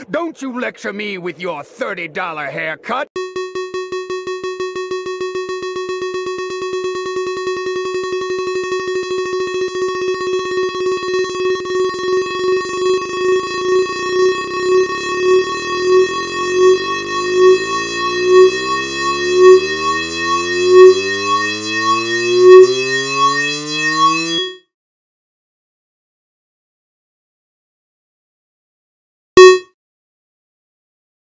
Don't you lecture me with your $30 haircut.